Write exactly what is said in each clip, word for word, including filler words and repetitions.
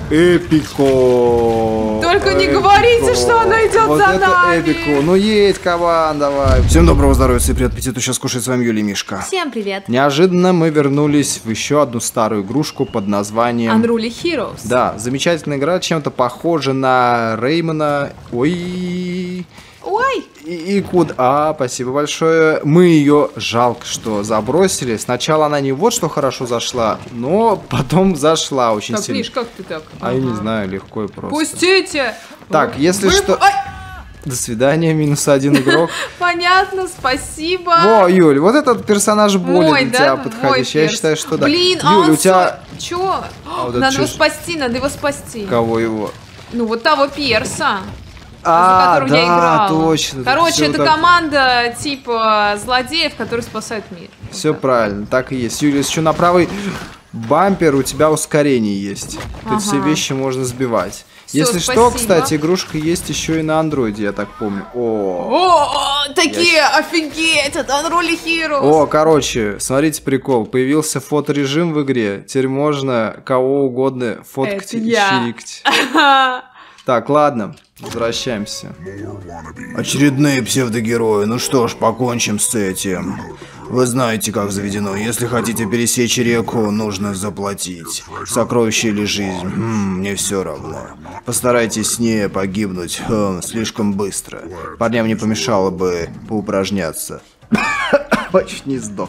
Эпико. Только не Эпико. говорите, что она идет вот за это нами. Эпико. Ну едь, кабан, давай. Всем доброго здоровья, всем привет, аппетиту. Сейчас кушает с вами Юлия и Мишка. Всем привет. Неожиданно мы вернулись в еще одну старую игрушку под названием Unruly Heroes. Да, замечательная игра, чем-то похожа на Реймона. Ой. Ой. И, и куда? А, спасибо большое. Мы ее, жалко, что забросили. Сначала она не вот что хорошо зашла, но потом зашла очень Так, сильно. Миш, как ты так? А Ага. я не знаю, легко и просто. Пустите! Так, если Вы- что... Ай! До свидания, минус один игрок. Понятно, спасибо. Во, Юль, вот этот персонаж более Мой, для да? тебя Мой подходящий. Я перс. считаю, что да. Блин, а Юль, он у тебя... со- Чё? вот это Надо его чё- спасти, надо его спасти. Кого его? Ну, вот того перса. А, за которым я да, играла. точно. Короче, Всё это так- команда типа злодеев, которые спасают мир. Все Вот так. правильно, так и есть. Юля, если что, на правый бампер у тебя ускорение есть. Тут Ага. все вещи можно сбивать. Всё, Если что, спасибо. кстати, игрушка есть еще и на андроиде, я так помню. О, О, такие, офигеть, это Unruly Heroes. О, короче, смотрите прикол. Появился фоторежим в игре. Теперь можно кого угодно фоткать Это и я. чирикать. Так, ладно, возвращаемся. Очередные псевдогерои. Ну что ж, покончим с этим. Вы знаете, как заведено. Если хотите пересечь реку, нужно заплатить. Сокровище или жизнь, М, мне все равно. Постарайтесь не погибнуть хм, слишком быстро. Парням не помешало бы поупражняться. Чуть не сдох.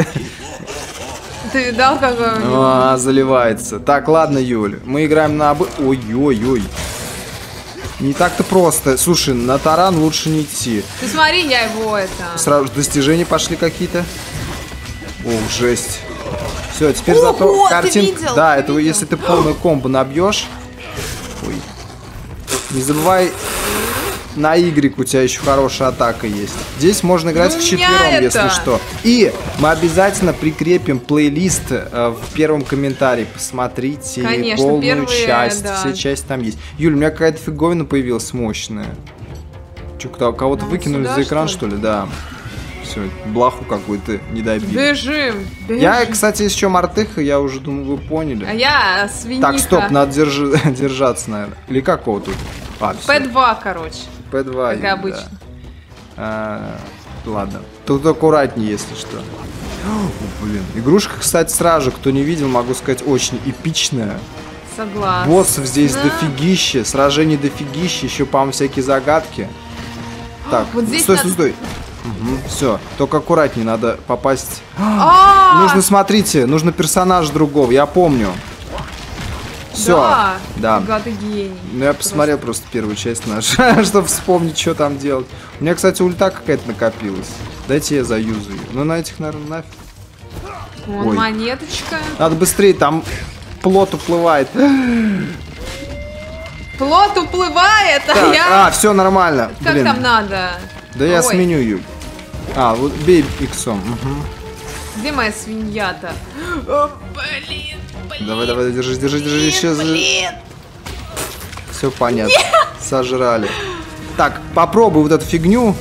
Ты видал, какой у него? А, заливается. Так, ладно, Юль, мы играем на обы... Ой-ой-ой. Не так-то просто. Слушай, на таран лучше не идти. Ты смотри, я его это... Сразу же достижения пошли какие-то. Ох, жесть. Все, теперь Ого, зато ты картинка... видел, Да, ты это видел? если ты полную комбо набьешь. Ой. Не забывай, на Y у тебя еще хорошая атака есть. Здесь можно играть Ну, у меня вчетвером, если это. что. И мы обязательно прикрепим плейлист э, в первом комментарии. Посмотрите Конечно, полную первые, часть. да. Все части там есть. Юль, у меня какая-то фиговина появилась мощная. Че, кого-то Ну, выкинули сюда, за экран, что что ли? Да. Все, блаху какую-то не добили. Бежим, бежим. Я, кстати, еще мартыха, я уже думаю, вы поняли. А я свиньика. Так, стоп, надо держи- держаться, наверное. Или какого тут? А, всё. Пэ два, короче. Пэ два. Как да. обычно. А, ладно. Тут аккуратнее, если что. О, блин. Игрушка, кстати, сразу же, кто не видел, могу сказать, очень эпичная. Согласна. Боссов здесь Да. дофигища, сражений дофигища, еще, по-моему, всякие загадки. Так, Вот здесь стой, надо- стой, стой. Все, только аккуратнее, надо попасть. А, Нужно, смотрите, нужно персонаж другого, я помню. Все, Да. да. Фига ты гений. Ну, я посмотрел просто первую часть нашу, чтобы вспомнить, что там делать. У меня, кстати, ульта какая-то накопилась. Дайте я заюзаю. Ну, на этих, наверное, нафиг. Вон Ой. монеточка. Надо быстрее, там плот уплывает. Плот уплывает, а Так, я... а, все нормально. Как Блин. там надо? Да я Ой, сменю, Юль. А, вот бей иксом. Мгм. Где моя свинья-то? О, блин, блин. Давай, давай, держи, держи, держи. Еще Блин. все понятно. Сожрали. Так, попробуй вот эту фигню.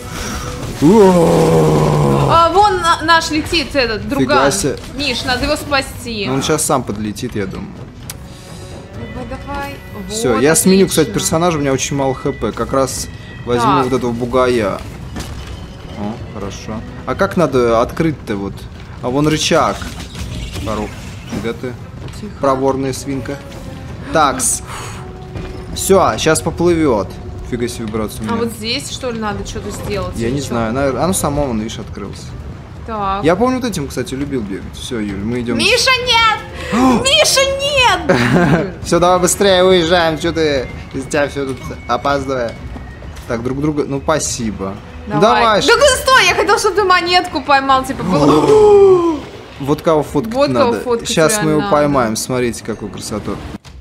О, А, вон на- наш летит этот друган. себе. Миш, надо его спасти. Он сейчас сам подлетит, я думаю. Давай, давай. Все, Вот, я сменю, отлично. кстати, персонажа, у меня очень мало хп. Как раз возьму Так. вот этого бугая. О, хорошо. А как надо открыть-то вот? А вон рычаг. Пару. Фига ты. Тихо. Проворная свинка. Такс. Все, сейчас поплывет. Фига себе вибрацию у А меня. вот здесь, что ли, надо что-то сделать? Я или не чё? знаю, наверное, оно само, вон, видишь, открылось. Так. Я помню, вот этим, кстати, любил бегать. Все, Юль, мы идем. Миша, нет! Миша, нет! Все, давай быстрее уезжаем, что ты из тебя все тут опаздывая. Так, друг друга, ну спасибо. Ну, давай. Да стой, я хотел, чтобы ты монетку поймал, типа было. Вот кого фоткать Вот кого надо. фоткать Сейчас мы его реально поймаем, смотрите, какую красоту.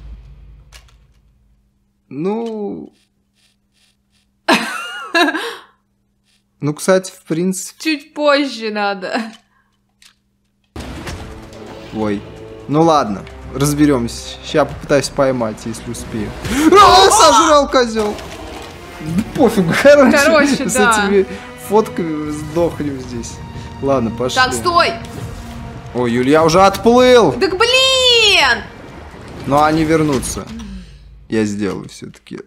Ну... Ну, кстати, в принципе... Чуть позже надо. Ой. Ну ладно, разберемся. Сейчас попытаюсь поймать, если успею. А, сожрал козел. Пофигу, короче. Короче, с да. этими фотками сдохнем здесь. Ладно, пошли. Так, стой! Ой, Юль, я уже отплыл. Так блин! Но они вернутся. Я сделаю все-таки.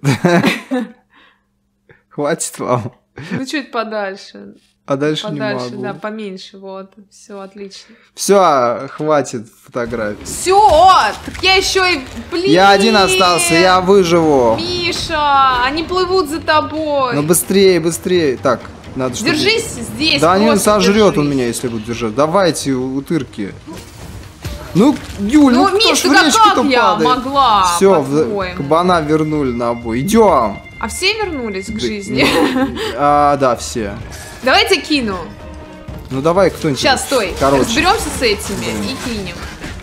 Хватит вам. Ну, чуть подальше. А дальше подальше, не могу. да, поменьше, вот. Все, отлично. Все, хватит фотографий. Все, так я еще и... Блин! Я один остался, я выживу. Миша, они плывут за тобой. Ну быстрее, быстрее. Так, надо что-то... Держись здесь. Да не, он сожрет держись. он меня, если будет держать. Давайте, утырки. Ну, Юль, ну, ну кто Миш, ж ты в как, речку-то как я падает? могла, Все, по-твоему? кабана вернули на бой. Идем. А все вернулись к Да, жизни? А, да, все. Давайте кину. Ну давай кто-нибудь. Сейчас, стой. Короче. Разберемся с этими и кинем.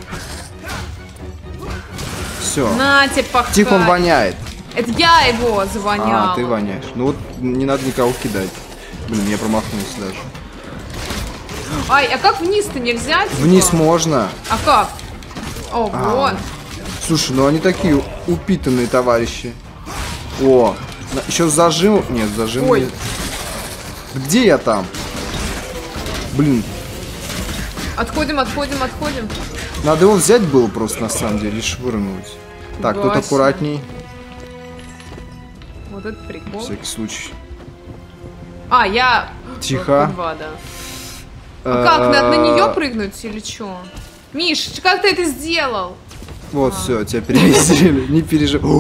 Все. На тебе пахать. Тихо, он воняет. Это я его завоняла. А, ты воняешь. Ну вот не надо никого кидать. Блин, я промахнулся даже. Ай, а как вниз-то нельзя? Типа? Вниз можно. А как? О, А. вот. Слушай, ну они такие упитанные товарищи. О, еще зажим. Нет, зажим. Ой. Нет. Где я там? Блин, Отходим, отходим, отходим. надо его взять было просто на самом деле и швырнуть. Так, тут Вася. аккуратней. Вот это прикол. На всякий случай. А, я... Тихо. Два, да. А как, надо на нее прыгнуть или что? Миш, как ты это сделал? Вот, все, тебя перевесили. Не переживай.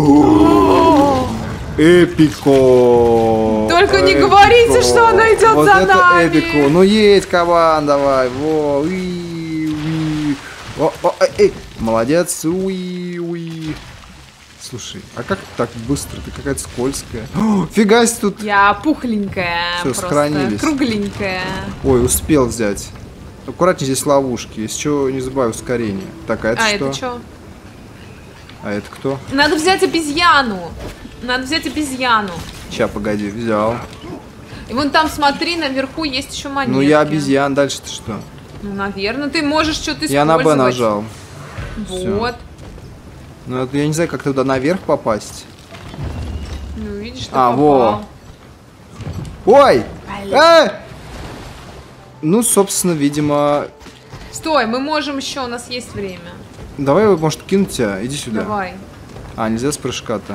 Эпико! Только не Эпико. говорите, что она идет вот за это нами. эпико. Ну едь, кабан, давай. Во, уи, уи. О, о, эй, эй. Молодец. Уи, уи. Слушай, а как так быстро? Ты какая-то скользкая. О, фига себе тут. Я пухленькая, Всё, просто сохранились. кругленькая. Ой, успел взять. Аккуратнее, здесь ловушки. Если что, не забывай ускорение. Так, а это А, что? это что? А это кто? Надо взять обезьяну. Надо взять обезьяну. Ща, погоди, взял. И вон там, смотри, наверху есть еще монетки. Ну я обезьян, дальше-то что? Ну, наверное, ты можешь что-то использовать. Я на Б нажал. Вот. Ну это, я не знаю, как туда наверх попасть. Ну, видишь, ты А, попал. во. Ой! Э! Ну, собственно, видимо... Стой, мы можем еще, у нас есть время. Давай, может, кинуть тебя? Иди сюда. Давай. А, нельзя с прыжка-то.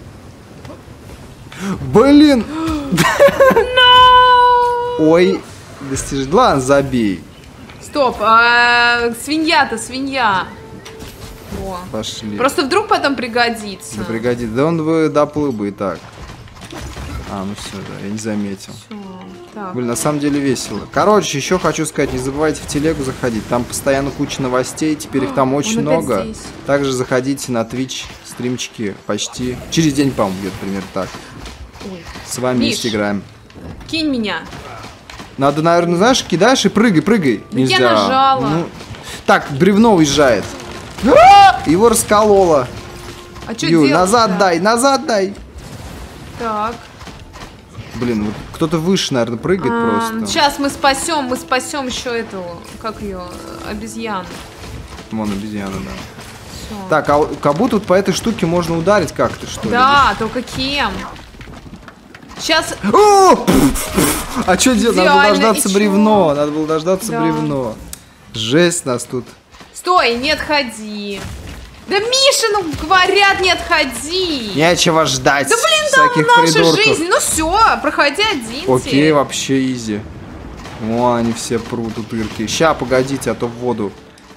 Блин! Ой, достижение. Ладно, забей. Стоп, а, свинья-то, свинья. Во. Пошли. Просто вдруг потом пригодится. Да пригодится. Да он бы доплыл бы и так. А, ну все, да, я не заметил. Всё, так. Блин, на самом деле весело. Короче, еще хочу сказать, не забывайте в телегу заходить. Там постоянно куча новостей, теперь их там очень он опять много. здесь. Также заходите на Twitch, стримчики почти. Через день, по-моему, где-то примерно так. Ой. С вами Миш. вместе играем. Кинь меня. Надо, наверное, знаешь, кидаешь и прыгай, прыгай. Да я Нельзя. нажала. Ну, так, бревно уезжает. А! Его раскололо. А что Юль, делать? назад дай, назад дай. Так. Блин, вот кто-то выше, наверное, прыгает А, просто. Сейчас мы спасем, мы спасем еще эту, как ее, обезьяну. Вон обезьяна, да. Всё. Так, а кому тут по этой штуке можно ударить как-то, что ли? Да, только кем? Сейчас. О! А что делать? Надо было Идеально, дождаться и бревно. чё? Надо было дождаться Да. бревно. Жесть нас тут. Стой, не отходи. Да, Миша, ну говорят, не отходи. Нечего ждать. Да блин, там всяких наша придурков. жизнь. Ну все, проходи один. Окей, теперь. вообще изи. О, они все прут утырки. Ща, погодите, а то в воду.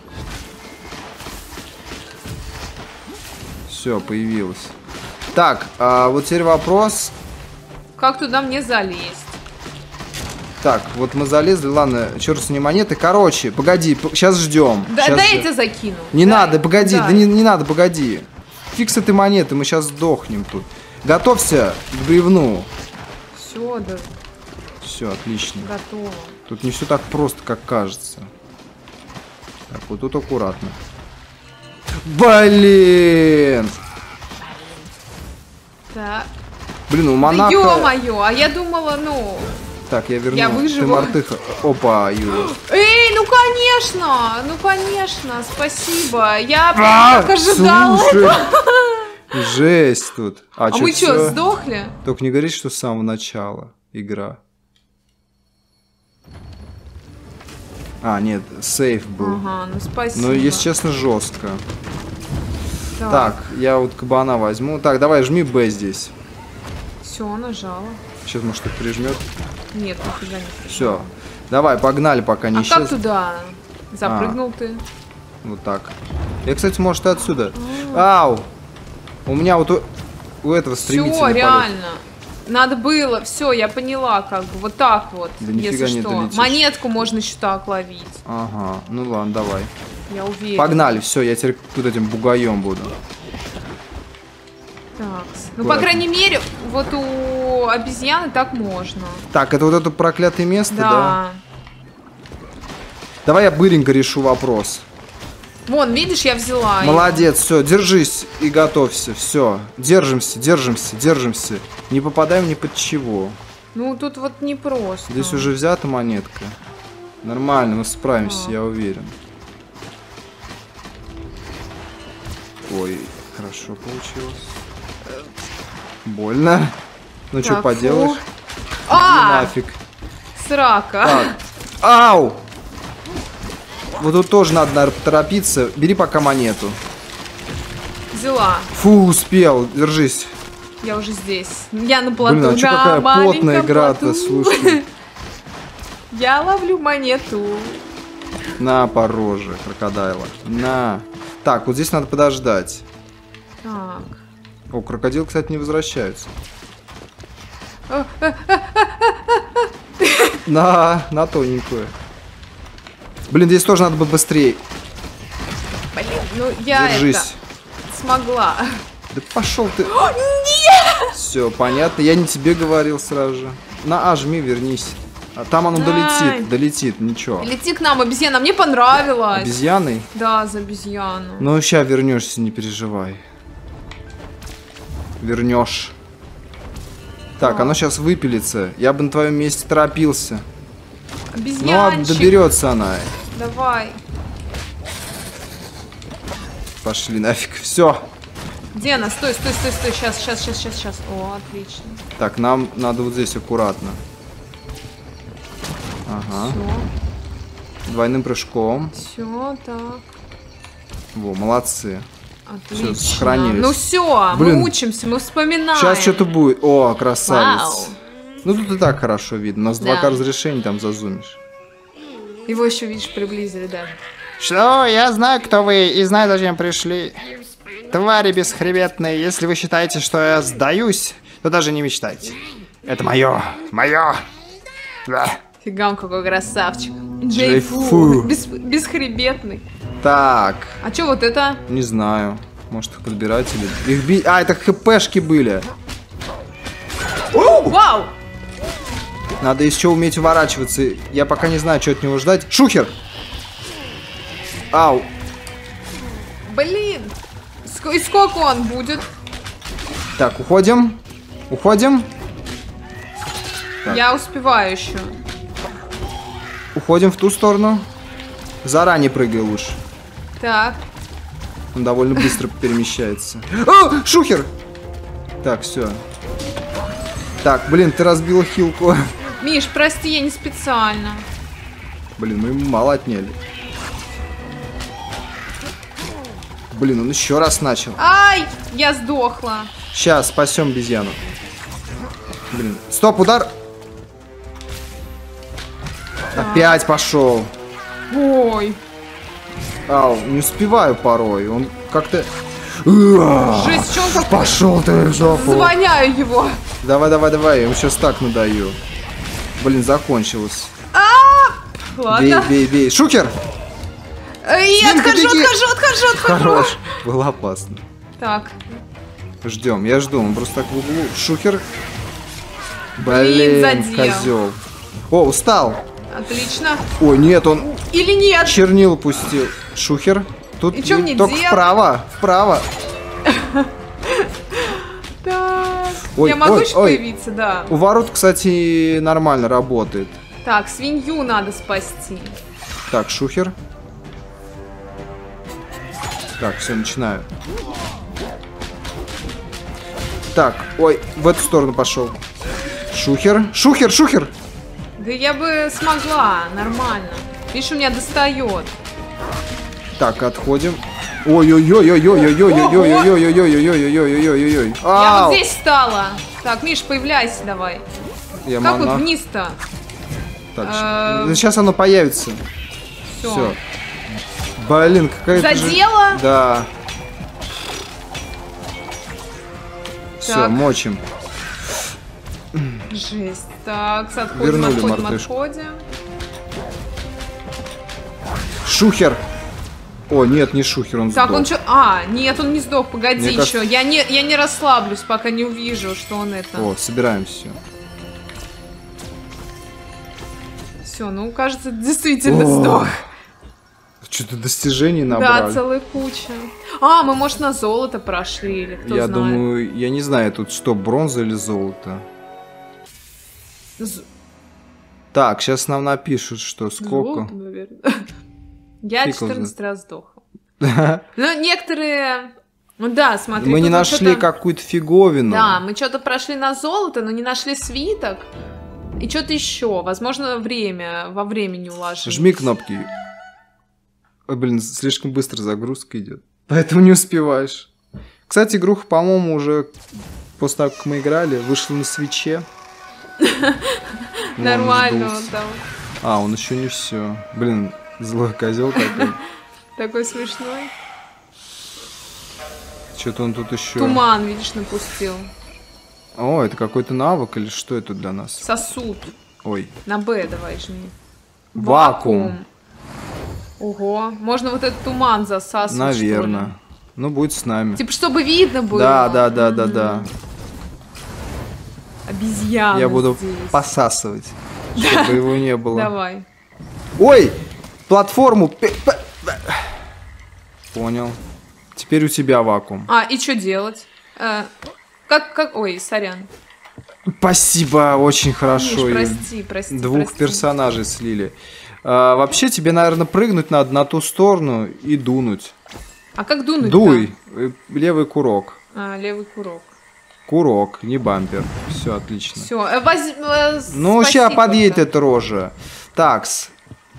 Все, появилось. Так, а вот теперь вопрос. Как туда мне залезть? Так, вот мы залезли, ладно, черт с ней монеты. Короче, погоди, сейчас ждем. Да, щас дай ждем. я тебя закину. Не Дай. надо, погоди, Дай. да не, не надо, погоди. Фиг с этой монеты, мы сейчас сдохнем тут. Готовься к бревну. Все, да, Все, отлично. готово. Тут не все так просто, как кажется. Так, вот тут аккуратно. Блин! Так. Блин, у Да монаха... ё-моё, а я думала, ну... Так, я верну. Я Ты выживу. мартыха. Опа, Юра. Эй, ну конечно, ну конечно, спасибо. Я А, так ожидала. слушай. Жесть тут. А, А чё, мы что, всё? сдохли? Только не говори, что с самого начала игра. А, нет, сейф был. Ага, ну спасибо. Но, если честно, жестко. Так. Так, я вот кабана возьму. Так, давай, жми Б здесь. Все, нажала. Сейчас, может, их прижмет. Нет, нифига не прижала. Все. Давай, погнали, пока не А исчез. как туда? Запрыгнул а. ты. Вот так. Я, кстати, может, и отсюда. А. Ау! У меня вот у, у этого стремительный Все, реально. Надо было. Все, я поняла, как бы. Вот так вот. Да если не что. долетишь. Монетку можно еще так ловить. Ага. Ну ладно, давай. Я уверена. Погнали, все, я теперь тут этим бугаем буду. Так. Ну, Куда? По крайней мере, вот у обезьяны так можно. Так, это вот это проклятое место, да? Да. Давай я быренько решу вопрос. Вон, видишь, я взяла. Молодец, все, держись и готовься, все. Держимся, держимся, держимся. Не попадаем ни под чего. Ну, тут вот не просто. Здесь уже взята монетка. Нормально, мы справимся, а. я уверен. Ой, хорошо получилось. Больно. Ну, что поделаешь? А! Нафиг. Срака. Так. Ау! Вот тут тоже надо, наверное, торопиться. Бери пока монету. Взяла. Фу, успел. Держись. Я уже здесь. Я на плоту. Блин, а что какая потная игра-то, слушай. Я ловлю монету. На, по роже крокодайла. На. Так, вот здесь надо подождать. Так. О, крокодил, кстати, не возвращаются. На, на тоненькую. Блин, здесь тоже надо бы быстрее. Блин, ну я Держись. Это смогла. Да пошел ты. О, нет! Все, понятно. Я не тебе говорил сразу же. На А жми, вернись. А там оно Ай. долетит, долетит, ничего. Лети к нам, обезьяна, мне понравилось. Обезьяной? Да, за обезьяну. Ну, сейчас вернешься, не переживай. Вернешь. Так, а. оно сейчас выпилится. Я бы на твоем месте торопился. Обезьянчик. Ну, доберется она. Давай. Пошли нафиг. Все. Где она? Стой, стой, стой, стой. Сейчас, сейчас, сейчас, сейчас, сейчас. О, отлично. Так, нам надо вот здесь аккуратно. Ага. Все. Двойным прыжком. Все, так. Во, молодцы. Отлично. Все, сохранились. Ну все, мы учимся, мы вспоминаем. Сейчас что-то будет. О, красавец. Вау. Ну тут и так хорошо видно. У нас да. два ка разрешения там зазумишь. Его еще, видишь, приблизили даже. Что? Я знаю, кто вы, и знаю, зачем пришли. Твари бесхребетные, если вы считаете, что я сдаюсь, то даже не мечтайте. Это мое, мое. Да. Фигам, какой красавчик. Джейфу. Бес, бесхребетный. Так. А что вот это? Не знаю. Может их подбирать или... Их би... А, это хпшки были. Вау! Надо еще уметь уворачиваться. Я пока не знаю, что от него ждать. Шухер! Ау. Блин. И сколько он будет? Так, уходим. Уходим. Так. Я успеваю еще. Уходим в ту сторону. Заранее прыгай лучше. Так. Он довольно быстро перемещается. О, шухер! Так, все. Так, блин, ты разбил хилку. Миш, прости, я не специально. Блин, мы ему мало отняли. Блин, он еще раз начал. Ай, я сдохла. Сейчас, спасем обезьяну. Блин, стоп, удар. Так. Опять пошел. Ой. Ау, не успеваю порой. Он как-то... Жесть, что он как... Пошел ты в жопу. Звоняю его. Давай, давай, давай, я ему сейчас так надаю. Блин, закончилось. А-а-а! Ладно. Бей, бей, бей. Шухер! Я отхожу, отхожу, отхожу, отхожу. Хорош. Было опасно. Так. Ждем, я жду. Он просто так в углу. Шухер. Блин, козел. О, устал. Отлично. Ой, нет, он... Или нет? Чернил пустил. Шухер. Тут и что мне только делать? вправо, вправо. Так. Я могу еще появиться, да. У ворот, кстати, нормально работает. Так, свинью надо спасти. Так, шухер. Так, все, начинаю. Так, ой, в эту сторону пошел. Шухер, шухер, шухер. Да я бы смогла, нормально. Видишь, у меня достает. Так, отходим. Ой-ой-ой-ой-ой-ой-ой-ой-ой-ой-ой-ой-ой-ой-ой-ой-ой-ой. Я вот здесь встала. Так, Миш, появляйся давай. Я как монах. вот вниз-то? Так, Э, сейчас оно появится. Все. Все. Блин, какая-то же- Задела? Да. Все, Так. мочим. Жесть. Так, отходим, Вернули отходим, мартышку. отходим. Шухер. О, нет, не шухер, он Так, сдох. он что? А, нет, он не сдох, погоди Мне кажется- еще. Я не, я не расслаблюсь, пока не увижу, что он это. О, собираем все. Все, ну, кажется, действительно О, сдох. Что-то достижений Да, набрали. целая куча. А, мы, может, на золото прошли, или кто Я знает. думаю, я не знаю, тут что, бронза или золото. З- Так, сейчас нам напишут, что сколько. Золото, наверное. Я Фиг его четырнадцать раз сдохла. Ну, некоторые... Ну да, смотри. Мы не тут вот нашли что-то- какую-то фиговину. Да, мы что-то прошли на золото, но не нашли свиток. И что-то еще. Возможно, время. Во времени уложилось. Жми кнопки. Ой, блин, слишком быстро загрузка идет. Поэтому не успеваешь. Кстати, игруха, по-моему, уже после того, как мы играли, вышла на свитче. Нормально Он он сдулся. там. А, он еще не все. Блин, злой козел такой. Такой смешной. Что-то он тут еще. Туман, видишь, напустил. О, это какой-то навык или что это для нас? Сосуд. Ой. На Б давай жми. Вакуум. Ого. Можно вот этот туман засасывать, Наверное. что ли? Ну, будет с нами. Типа, чтобы видно было. Да, да, да, да, да. Обезьяна Я буду здесь. посасывать, чтобы его не было. Давай. Ой! Платформу! пе- пе- Понял. Теперь у тебя вакуум. А, и что делать? Э, как, как... Ой, сорян. Спасибо, очень Миш, хорошо. прости, прости, Двух прости. персонажей слили. А, вообще тебе, наверное, прыгнуть надо на ту сторону и дунуть. А как дунуть? Дуй. Э, Левый курок. А, левый курок. Курок, не бампер. Все отлично. Все, э, воз... э, Ну, спаси сейчас подъедет как-то. эта рожа. Такс.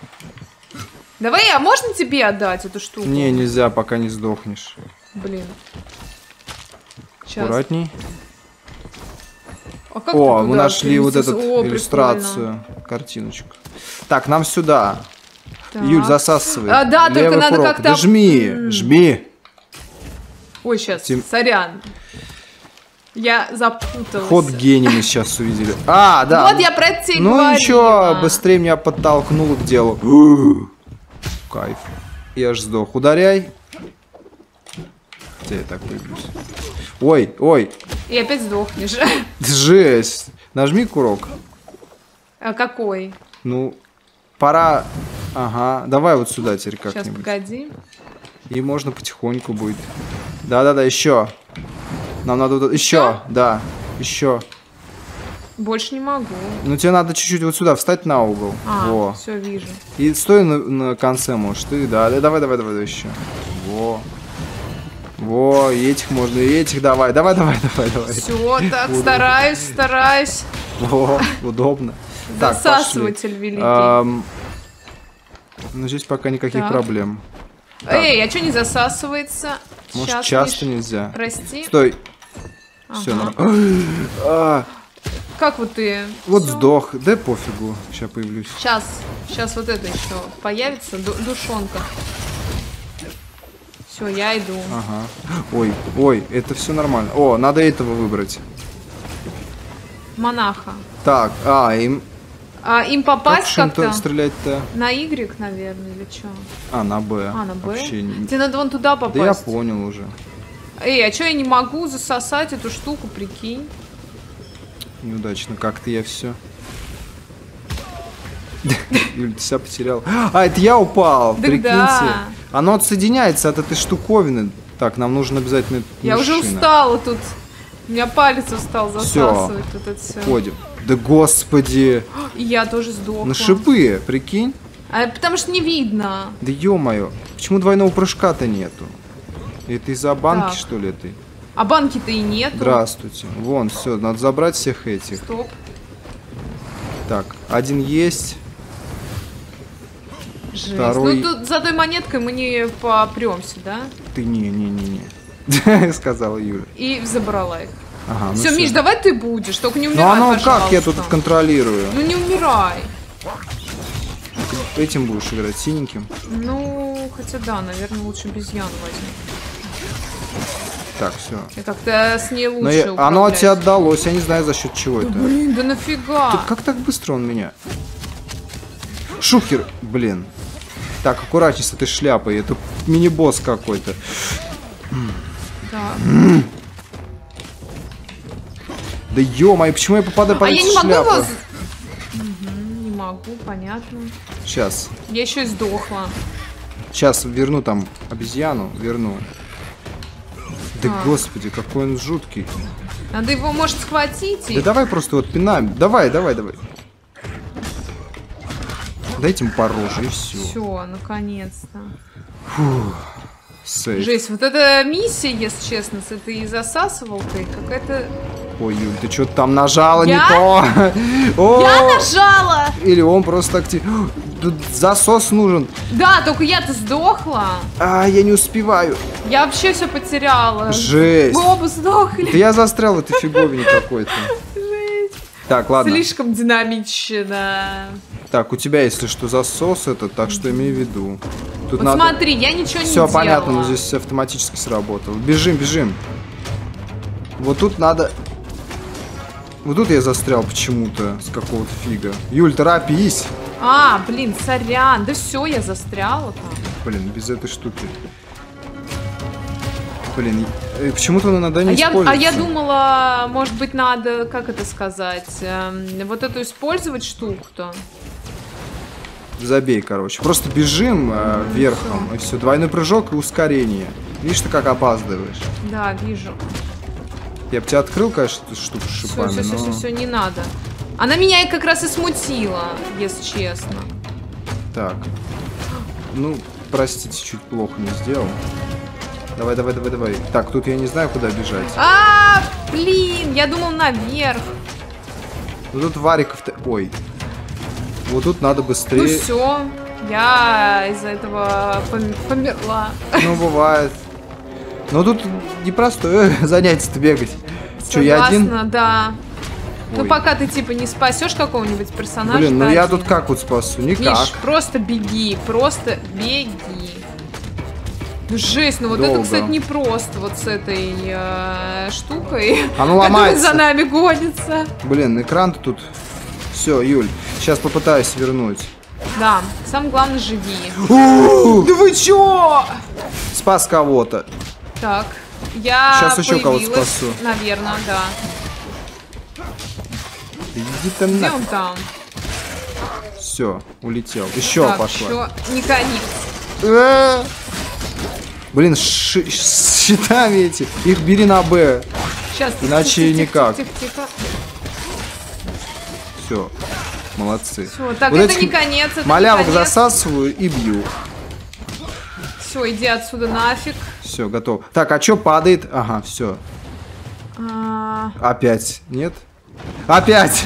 Давай, а можно тебе отдать эту штуку? Не, нельзя, пока не сдохнешь. Блин. Сейчас. Аккуратней. А как О, ты мы туда нашли вот переместился? эту О, прикольно. иллюстрацию, картиночку. Так, нам сюда. Так. Юль, засасывай. А, да, только Левый надо курок. как-то- Да жми, М. жми. Ой, сейчас, Тим- сорян. Я запуталась. Ход гений мы сейчас увидели. А, да. Вот я про это тебе и Ну говорила. ничего, быстрее меня подтолкнуло к делу. Кайф. Я аж сдох. Ударяй. Где я так появлюсь? Ой, ой. И опять сдохнешь. Жесть. Нажми курок. А какой? Ну, пора... Ага, давай вот сюда теперь Сейчас, как-нибудь. погоди. И можно потихоньку будет. Да-да-да, еще. Нам надо... вот- Еще, да. Еще. Больше не могу. Ну, тебе надо чуть-чуть вот сюда встать на угол. А, Во. все вижу. И стой на, на конце, может, ты, да. Да, давай, давай, давай, давай еще. Во. Во, и этих можно, и этих давай. Давай, давай, давай, давай. Все, так, Буду. стараюсь, стараюсь. Во, удобно. Так, Засасыватель пошли. великий. Ам, Ну, здесь пока никаких Так. проблем. Эй, а что не засасывается? Может, Щас, часто Миш, нельзя. Прости. Стой. Ага. Все, нормально. А, Как вот ты? вот Всё? сдох. Да пофигу. Сейчас появлюсь. Сейчас, сейчас вот это еще появится, ду- душонка. Все, я иду. Ага. Ой, ой, это все нормально. О, надо этого выбрать. Монаха. Так, а, им... А им Как попасть чем-то как-то? стрелять-то? На Y, наверное, или что? А, на Б. А, на Б? Вообще не- Тебе надо вон туда Да я попасть. понял уже. Эй, а что я не могу засосать эту штуку, прикинь? Неудачно как-то я все. Юль, ты себя потерял. А, это я упал, Так прикиньте. да. Оно отсоединяется от этой штуковины. Так, нам нужно обязательно Я уже мужчина. устала тут. У меня палец устал Всё. засасывать вот это все. Ходим. Да господи. И я тоже сдохла. На шипы, прикинь. А, потому что не видно. Да ё-моё. Почему двойного прыжка-то нету? Это из-за банки, Так. что ли, этой? А банки-то и нету. Здравствуйте. Вон, все, надо забрать всех этих. Стоп. Так, один есть. Жесть. Второй... Ну тут за той монеткой мы не попремся, да? Ты не-не-не-не. Сказала Юля. И забрала их. Ага, ну все, Миш, давай ты будешь, только не Ну умирай, оно пожалуйста. как я тут контролирую? Ну не умирай. Этим будешь играть, синеньким? Ну, хотя да, наверное, лучше обезьяну возьму. Так, все. Я как-то с ней лучше Но я... управлять. Оно от тебя отдалось, я не знаю за счет чего Да, это. блин, да нафига? Ты как так быстро он меня? Шухер, блин. Так, аккуратней с этой шляпой, это мини-босс какой-то. Да. Да ё-моё, почему я попадаю по А этой я не могу шляпе? его... Угу, не могу, понятно. Сейчас. Я еще и сдохла. Сейчас верну там обезьяну, верну. Да А. господи, какой он жуткий. Надо его, может, схватить и... Да давай просто вот пинаем. Давай, давай, давай. Дайте ему по роже и все. Все, наконец-то. Сейф. Жесть, вот эта миссия, если честно, с этой засасывалкой, какая-то... Ой, Юль, ты что-то там нажала Я? не то. О! Я нажала! Или он просто актив... Тут засос нужен. Да, только я-то сдохла. А, я не успеваю. Я вообще все потеряла. Жесть. Мы оба сдохли. Да я застрял в этой фиговине какой-то. Жесть. Так, ладно. Слишком динамично. Так, у тебя, если что, засос это, так что имей в виду. Тут Вот надо... смотри, я ничего не Все делала. понятно, но здесь автоматически сработало. Бежим, бежим. Вот тут надо... Вот тут я застрял почему-то с какого-то фига. Юль, торопись. А, блин, сорян. Да все, я застряла там. Блин, без этой штуки. Блин, э, почему-то она надо не А я, а используется. я думала, может быть, надо, как это сказать, эм, вот эту использовать штуку-то. Забей, короче. Просто бежим э, верхом, и все. Двойной прыжок и ускорение. Видишь, ты как опаздываешь. Да, вижу. Я бы тебя открыл, конечно, эту штуку с Все, шипами, все, все, но... все, все, не надо. Она меня как раз и смутила, если честно. Так. Ну, простите, чуть плохо не сделал. Давай, давай, давай, давай. Так, тут я не знаю, куда бежать. А, блин, я думал наверх. Ну тут вариков-то... Ой. Вот тут надо Ну быстрее. все, я из-за этого пом- померла. Ну, бывает. Но тут непростое занятие-то бегать. Че, я один? Согласна, да. Ну Ой. пока ты типа не спасешь какого-нибудь персонажа. Блин, ну ты я один. тут как вот спасу? Никак. Миш, просто беги, просто беги. Ну жесть, ну вот Долго. это, кстати, не просто вот с этой э, штукой, Оно которая ломается. за нами гонится. Блин, экран-то тут... Все, Юль, сейчас попытаюсь вернуть. Да, самое главное, живи. Да вы чё? Спас кого-то. Так, я Сейчас еще кого-то появилась, спасу. наверное, да. Иди ты Где на... он там? Все, улетел. Еще Так, пошла. еще не конец. Э. Блин, ши- с щитами эти. Их бери на Б. Сейчас. Иначе никак. Тихо, тихо, тихо. Все. Молодцы. Всё, так, Вот это этих не конец, это малявок не конец. засасываю и бью. Все, иди отсюда нафиг. Все, готов. Так, а что падает? Ага, все. А, Опять. Нет? Опять!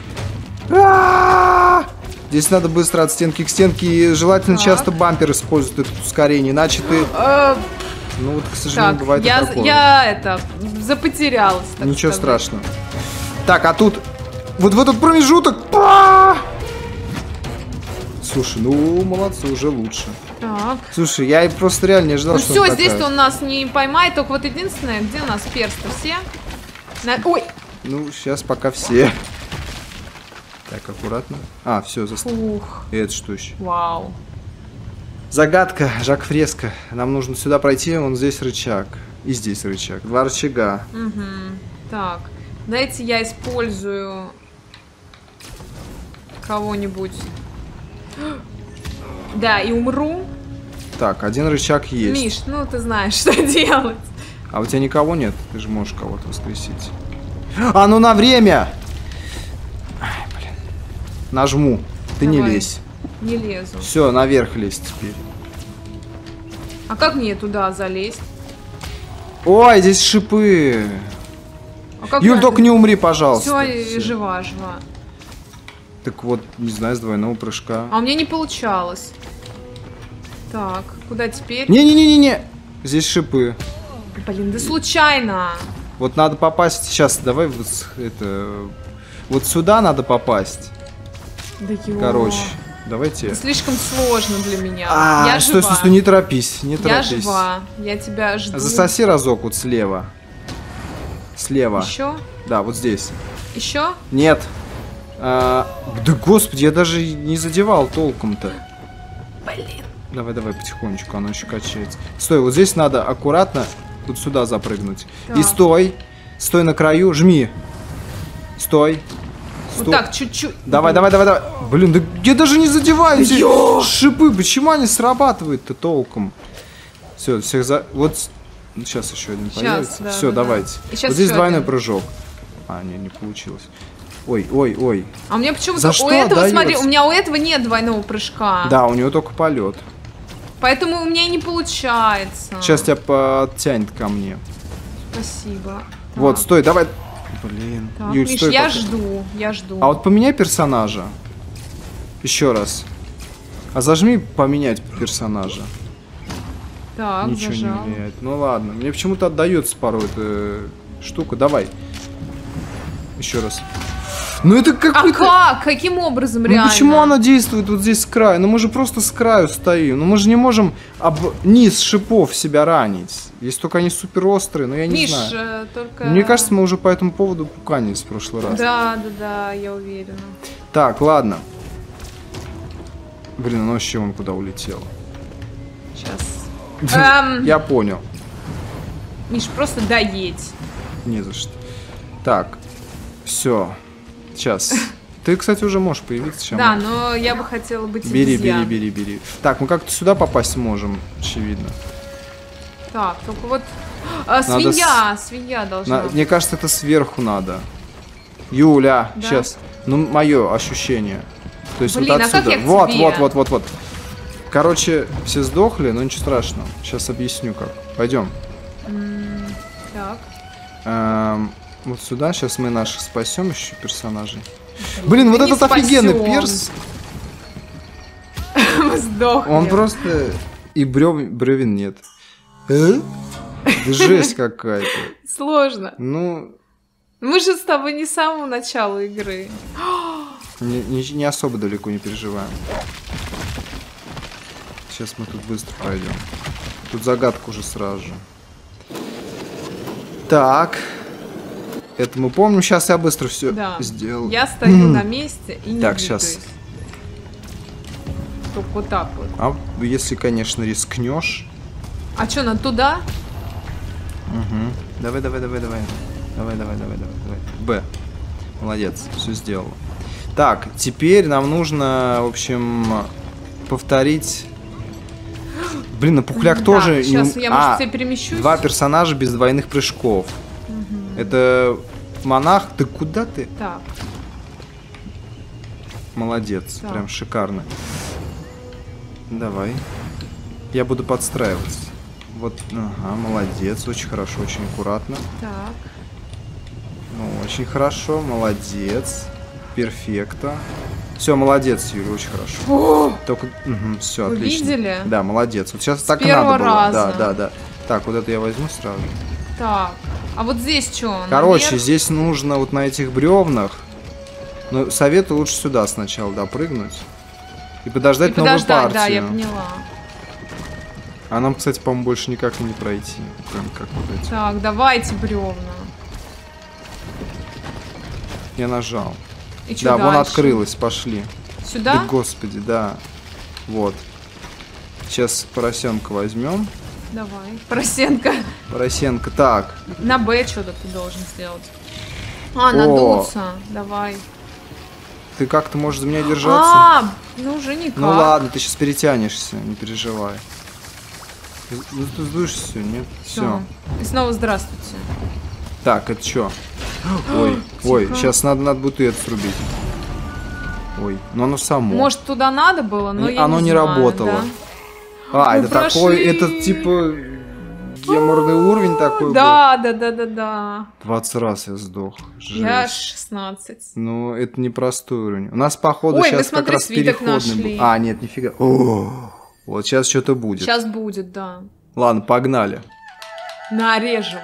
А-а-а! Здесь надо быстро от стенки к стенке. И желательно Так. часто бампер использовать это ускорение. Иначе ты... э, Ну вот, к сожалению, так, бывает и я, такое. я это, запотерялась, так Ничего сказать. страшного. Так, а тут... Вот в этот промежуток... Па! Слушай, ну, молодцы, уже лучше. Так. Слушай, я и просто реально не ожидал, Ну что все, она здесь-то такая. он нас не поймает, только вот единственное, где у нас персты все? На- Ой! Ну, сейчас пока все. Так, аккуратно. А, все, застрял. Ух, И это что еще? вау. Загадка, Жак Фреско. Нам нужно сюда пройти, вон здесь рычаг. И здесь рычаг. Два рычага. Угу. Так, дайте я использую кого-нибудь. Да, и умру. Так, один рычаг есть. Миш, ну ты знаешь, что делать. А у тебя никого нет? Ты же можешь кого-то воскресить. А, ну на время! Ай, блин. Нажму. Ты не Давай. лезь. Не лезу. Все, наверх лезь теперь. А как мне туда залезть? Ой, здесь шипы. А как Юль, я- только не умри, пожалуйста. Все, Всё. жива, жива. Так вот, не знаю, с двойного прыжка. А у меня не получалось. Так, куда теперь? Не-не-не-не-не. Здесь шипы. Блин, да случайно. Вот надо попасть. Сейчас, давай вот с- это. Вот сюда надо попасть. Да ё. Короче, давайте. Это слишком сложно для меня. А, я стой, жива. стой, стой, не торопись, не Я торопись. жива. Я тебя жду. Засоси разок вот слева. Слева. Еще? Да, вот здесь. Еще? Нет. А, да господи, я даже не задевал толком-то. Блин. Давай, давай, потихонечку, оно еще качается. Стой, вот здесь надо аккуратно вот сюда запрыгнуть. Так. И стой. Стой на краю, жми. Стой. Вот Стой. так, чуть-чуть. Давай, давай, давай, давай. Блин, да я даже не задеваю эти шипы. Почему они срабатывают-то толком? Все, всех за... Вот сейчас еще один Щас, появится. да, Все, да, давайте. да. И щас Вот здесь еще двойной один. прыжок. А, не, не получилось. Ой, ой, ой. А у меня почему-то За у что этого, отдается? смотри, у меня у этого нет двойного прыжка. Да, у него только полет. Поэтому у меня и не получается. Сейчас тебя подтянет ко мне. Спасибо. Вот, Так, стой, давай. Блин, так, Юль, Миш, стой я пока. жду, я жду. А вот поменяй персонажа. Еще раз. А зажми поменять персонажа. Так, Ничего зажал. не влияет. Ну ладно. Мне почему-то отдается порой эта штука. Давай. Еще раз. Ну это А какой-то... как? Каким образом Ну реально? почему она действует вот здесь с краю? Ну мы же просто с краю стоим. Ну мы же не можем об низ шипов себя ранить. Если только они супер острые, но я не Миш, знаю. э, только... Мне кажется, мы уже по этому поводу пуканились в прошлый раз. Да, да, да, я уверена. Так, ладно. Блин, ну вообще он куда улетел? Сейчас. Эм, Я понял. Миш, просто доедь. Не за что. Так, все. Сейчас. Ты, кстати, уже можешь появиться. Сейчас Да, можешь. но я бы хотела быть Бери, бери, обезьяной. бери, бери. Так, мы как-то сюда попасть можем, очевидно. Так, только вот... А, Надо свинья, свинья должна На- быть. Мне кажется, это сверху надо. Юля, Да? сейчас. Ну, мое ощущение. То есть Блин, вот а как отсюда. я к вот, тебе? вот, вот, вот, вот. Короче, все сдохли, но ничего страшного. Сейчас объясню как. Пойдем. М, Так. Эм, вот сюда. Сейчас мы наших спасем еще персонажей. Блин, вот не этот офигенный спасем. перс. Мы сдохли. Он просто... И брев... бревен нет. Э? Да жесть какая-то. Сложно. Ну, Мы же с тобой не с самого начала игры. не, не- не особо далеко не переживаем. Сейчас мы тут быстро пройдем. Тут загадка уже сразу же. Так. Это мы помним. Сейчас я быстро все Да. сделаю. Я стою на месте и не Так, двигаюсь. щас. Только вот так вот. А если, конечно, рискнешь. А что, надо туда? Угу. Давай, давай, давай, давай. Давай, давай, давай, давай, давай. Б. Молодец, все сделала. Так, теперь нам нужно, в общем, повторить. Блин, на пухляк Да, тоже. сейчас не- я, может, А, себе перемещусь? два персонажа без двойных прыжков. Это монах. Ты куда ты? Так, Молодец, Так. прям шикарно. Давай. Я буду подстраиваться. Вот, ага, молодец, очень хорошо, очень аккуратно. так. Ну, очень хорошо, молодец. Перфекто. Все, молодец, Юля, очень хорошо. О, Только, все, Вы отлично. видели? Да, молодец. Вот сейчас так и первого надо было. раза. Да, да, да. Так, вот это я возьму сразу. так. А вот здесь что? Короче, здесь нужно вот на этих бревнах. Ну, советую лучше сюда сначала допрыгнуть. И подождать И новую подождать, партию. да, я поняла. А нам, кстати, по-моему, больше никак и не пройти. Прям как вот эти. Так, давайте бревна. Я нажал. И что Да, дальше? вон открылась, пошли. Сюда? Да, господи, да. Вот. Сейчас поросенка возьмем. Давай. Поросенка. Поросенка, так. На Б что-то ты должен сделать. А, О. надуться. Давай. Ты как-то можешь за меня держаться? А, ну уже никак. Ну ладно, ты сейчас перетянешься, не переживай. Ну ты сдуешься, все, нет? Все. Всё. И снова здравствуйте. Так, это что? Ой, ой, Тихо. сейчас надо, надо будет это срубить. Ой, но оно само. Может, туда надо было, но Не- я оно не не знаю, работало. да? А, Ну, это такой, прошли. это типа геморный уровень такой был. Да, да, да, да, да. двадцать раз я сдох. Жесть. Я шестнадцать. Ну, это непростой уровень. У нас, походу, Ой, мы, сейчас как смотри, раз свиток переходный нашли. был. А, нет, нифига. О, Вот сейчас что-то будет. Сейчас будет, да. Ладно, погнали. Нарежем.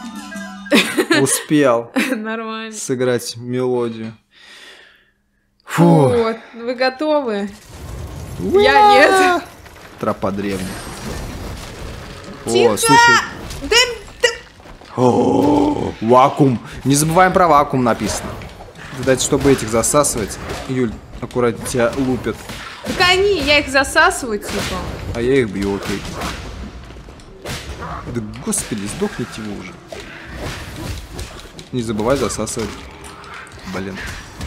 Успел. Нормально. Сыграть мелодию. Фу. Вот, вы готовы? Я нет. Тропа древняя. Тихо! О, слушай. Да, да. О, вакуум. Не забываем про вакуум написано. Видать, чтобы этих засасывать. Юль, аккуратно тебя лупят. Так они, я их засасываю, типа. А я их бью, окей. Да господи, сдохните вы уже. Не забывай засасывать. Блин.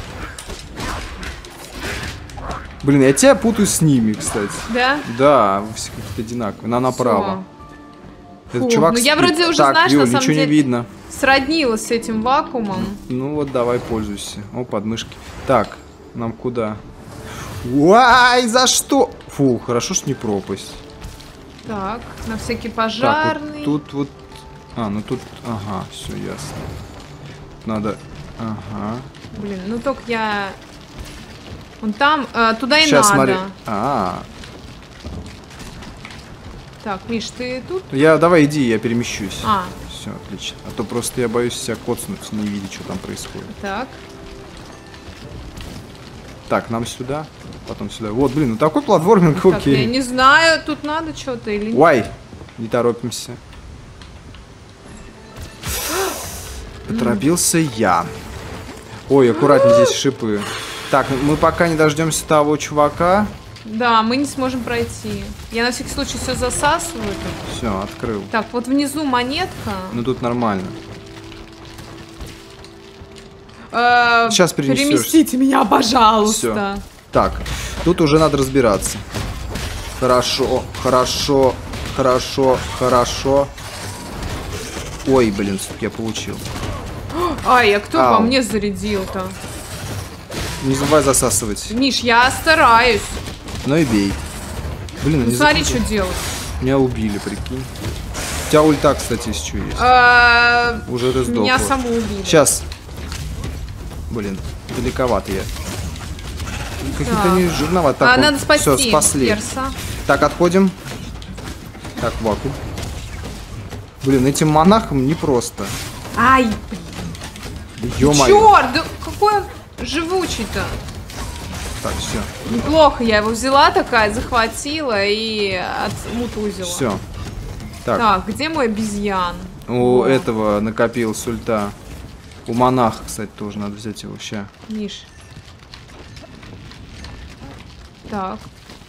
Блин, я тебя путаю с ними, кстати. Да? Да, вы все какие-то одинаковые. На направо. Этот Фу, чувак ну я спит. вроде уже, так, знаешь, Юль, на самом ничего деле не видно. сроднилась с этим вакуумом. Ну вот, давай, пользуйся. О, подмышки. Так, нам куда? Уай, за что? Фу, хорошо, что не пропасть. Так, на всякий Так, пожарный. вот тут вот... А, ну тут... Ага, все ясно. Надо... Ага. Блин, ну только я... Вон там, э, туда и Сейчас, надо. смотри. А, Так, Миш, ты тут? я, давай иди, я перемещусь. А, Все, отлично. А то просто я боюсь себя коцнуть, не видеть, что там происходит. так. Так, нам сюда, потом сюда. Вот, блин, ну такой платформинг, Так, я окей. не знаю, тут надо что-то или нет. Уай, не торопимся. Поторопился я. Ой, аккуратнее, здесь шипы. Так, мы пока не дождемся того чувака. Да, мы не сможем пройти. Я на всякий случай все засасываю. Все, открыл. Так, вот внизу монетка. Ну тут нормально. Э, Сейчас перенесешься. Переместите меня, пожалуйста. Всё. Так, тут уже надо разбираться. Хорошо, хорошо, хорошо, хорошо. Ой, блин, сука, я получил. Ай, а кто Ау. по мне зарядил-то? Не забывай засасывать. Миш, я стараюсь. Ну и бей. Блин, Ну не смотри, забудь. что делать. Меня убили, прикинь. У тебя ульта, кстати, еще есть. Э, Уже ты сдохла. Меня саму убили. Сейчас. Блин, далековато я. Какие-то Так. они жирноваты. А, Так, он- надо спасти всё, спасли. перса. Так, отходим. Так, вакуум. Блин, этим монахам непросто. Ай, Ё-моё. черт, да какой он живучий-то. Так, все. Неплохо, я его взяла такая, захватила и отмутузила. Все. Так, Так, где мой обезьян? у О. этого накопил ульта. У монаха, кстати, тоже надо взять его. Ща. Миш. Так,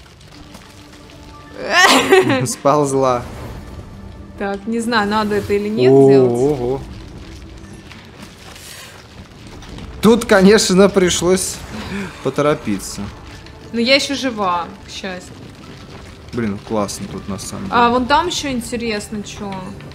Сползла. так, не знаю, надо это или нет делать. Ого. Тут, конечно, пришлось поторопиться. Но я еще жива, к счастью. Блин, классно тут на самом деле. А вон там еще интересно, что.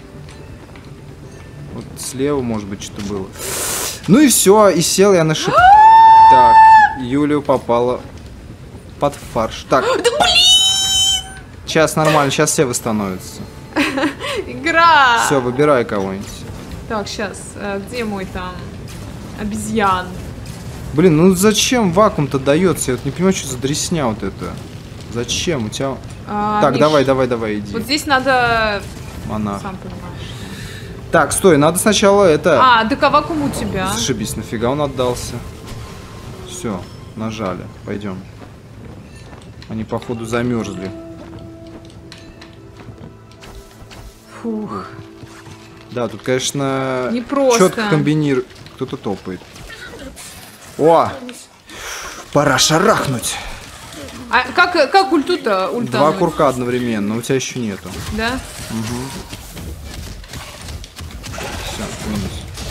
Вот слева, может быть, что было. Ну и все, и сел я на шип. Так, Юлию попала под фарш. Так. Да блин! Сейчас нормально, сейчас все восстановятся. Игра! Все, выбирай кого-нибудь. Так, сейчас, где мой там обезьян? Блин, ну зачем вакуум-то дается? Я вот не понимаю, что за дресня вот это. Зачем? У тебя... А, так, Миш, давай, давай, давай, иди. Вот здесь надо... Монах. Сам понимаешь. Так, стой, надо сначала это... А, да кавакум у тебя. Зашибись, нафига он отдался? Все, нажали, пойдем. Они, походу, замерзли. Фух. Да, тут, конечно, Непросто. четко комбинирует. Кто-то топает. О! Пора шарахнуть. А как, как ульту-то? Два Ультануть? курка одновременно, но у тебя еще нету. Да? Все, минус.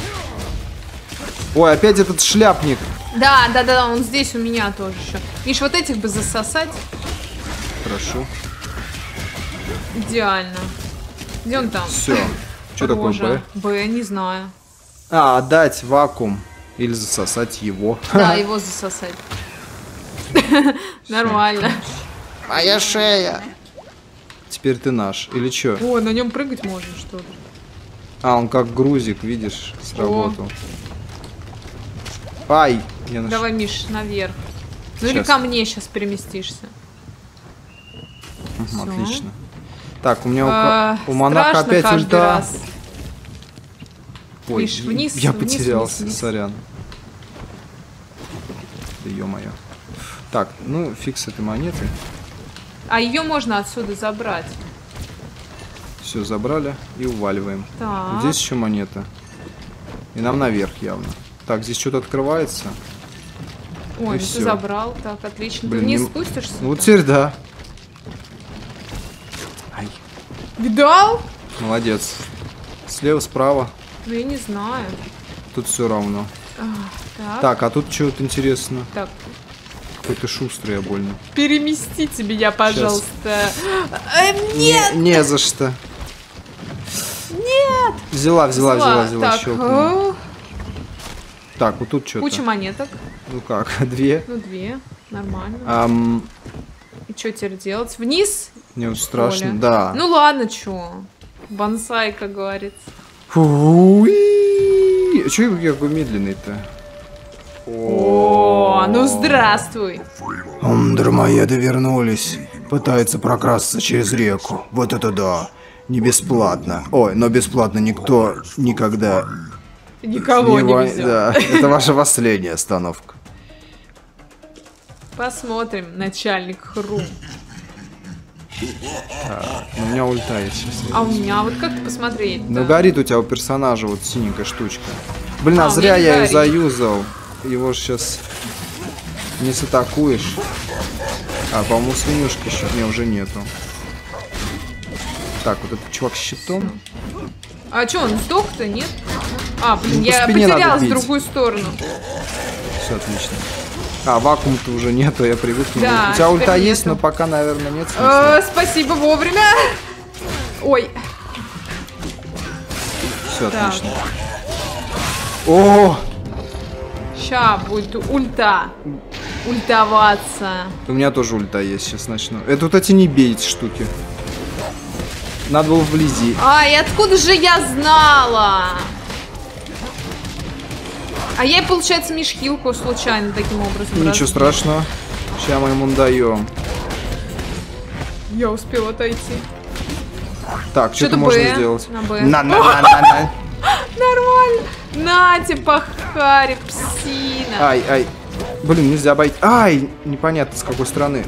Ой, опять этот шляпник. Да, да, да, он здесь у меня тоже еще. Миш, вот этих бы засосать. Хорошо. Идеально. Где он там? Все. Что такое Боже. Б? Б, не знаю. А, отдать вакуум. Или засосать его. Да, его засосать. Нормально. Моя шея. Теперь ты наш. Или что? О, на нем прыгать можно, что ли? А, он как грузик, видишь, сработал. Ай! Я наш... Давай, Миш, наверх. Ну или Щас. ко мне сейчас переместишься. Всё. Отлично. Так, у меня А, у, у монаха страшно опять каждый ульта. раз. Ой, Видишь, вниз, я вниз, потерялся, вниз, вниз. сорян. Да ё-моё. Так, ну, фиг с этой монетой. А ее можно отсюда забрать. Все, забрали и уваливаем. Так. Здесь еще монета. И нам наверх явно. Так, здесь что-то открывается. Ой, и ну ты всё. забрал. Так, отлично. Блин, ты вниз не- спустишься? Ну вот теперь да. Ай, Видал? молодец. Слева, справа. Ну я не знаю. Тут все равно. А, так. Так, а тут что-то интересно. Так. Какой-то шустрый я больно. Переместите меня, пожалуйста. Э, нет! Не, не за что. Нет! Взяла, взяла, взяла, взяла. Так, щелкнула. а, Так, вот тут что-то. куча монеток. Ну как, две. Ну, две. Нормально. Ам, И что теперь делать? Вниз? мне вот страшно, Оля. да. Ну ладно, чё. Бонсай, как говорится. Фу-и. Чё я какой медленный-то? О, ну здравствуй. Андромоеды вернулись. Пытаются прокрасться через реку. Вот это да. Не бесплатно. Ой, но бесплатно никто никогда Никого не ва- везет. Да, это ваша последняя остановка. Посмотрим, начальник Хрум. У меня ульта есть сейчас. А у меня вот как посмотреть? Ну горит у тебя у персонажа вот синенькая штучка. Блин, а, А, у зря меня не я ее горит. заюзал. Его ж сейчас не сатакуешь. А, по-моему, свинюшки еще у меня уже нету. Так, вот этот чувак с щитом. А чё, он сдох-то, нет? А, блин, Ну, по я спине надо потерялась в бить. другую сторону. Все отлично. А, вакуум-то уже нету, я привык к нему. Да, У тебя ульта теперь есть, нету. но пока, наверное, нет смысла. Э, спасибо, вовремя. Ой, Все так. отлично. О, ща будет ульта. Ультоваться. у меня тоже ульта есть, сейчас начну. Это вот эти не бей эти штуки. Надо было вблизи. Ай, откуда же я знала? А я, получается, мишхилку случайно таким образом Ничего разбила. страшного. Сейчас мы ему даем. Я успела отойти. Так, что-то Что-то можно Б. сделать. На Б. На, на, на, на, на. Нормально. Нате, пахарик, псина. Ай, ай. Блин, нельзя обойти. Ай, непонятно с какой стороны.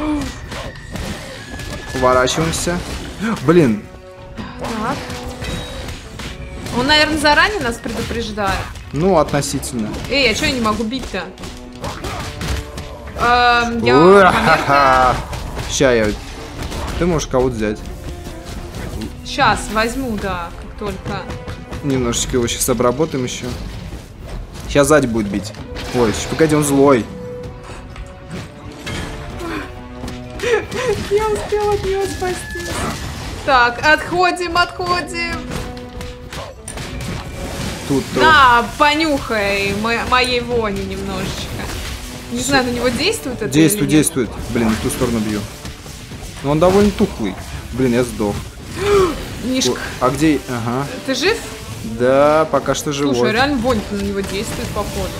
Уворачиваемся. Блин, Так. Он, наверное, заранее нас предупреждает. ну относительно. Эй, а что я не могу бить-то? Эм, я... Ща я... Ты можешь кого-то взять. Сейчас возьму, да, как только. Немножечко его сейчас обработаем еще. Сейчас сзади будет бить. Ой, щ- погоди, он злой. Я успела от него спасти. Так, отходим, отходим. Тут э, На, понюхай мо- моей вони немножечко. Не знаю, на него действует это действует, или нет? действует. Блин, в ту сторону бью. Но он довольно тухлый. Блин, я сдох. Мишка, О, а где... Ага. ты жив? Да, пока что живой. Слушай, реально вонь на него действует, походу.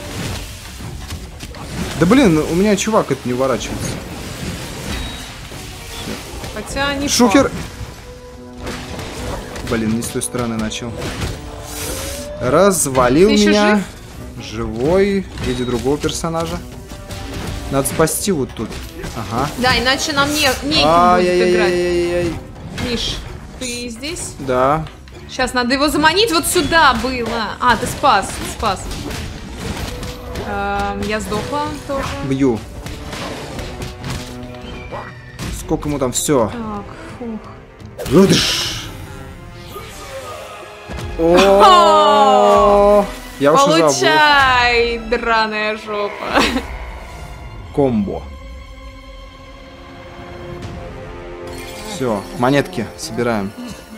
Да блин, у меня чувак это не уворачивается. Хотя не Шухер! факт. Блин, не с той стороны начал. Развалил Ты еще меня. Живой. В виде другого персонажа. Надо спасти вот тут. Ага. Да, иначе нам не, неким будет играть. Ай-яй-яй-яй-яй. Миш, ты здесь? Да. Сейчас надо его заманить. Вот сюда было. А, ты спас, спас. Эм, я сдохла тоже. Бью. Сколько ему там? Все. Так, фух. О, я уже забыл. Получай, драная жопа. Комбо. Все, монетки собираем.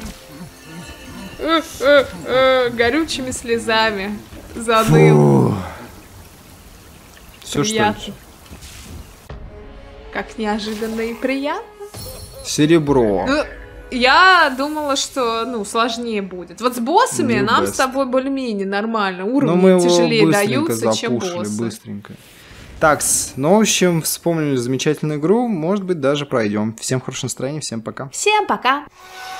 Э, э, э, Горючими слезами заныл. Все, что ли? Приятно. Как неожиданно и приятно. Серебро. Ну, я думала, что, ну, сложнее будет. Вот с боссами New нам best. с тобой более-менее нормально. Но Уровни мы его тяжелее быстренько даются, чем запушили, боссы. быстренько. Так, ну, в общем, вспомнили замечательную игру. Может быть, даже пройдем. Всем хорошего настроения, всем пока. Всем пока.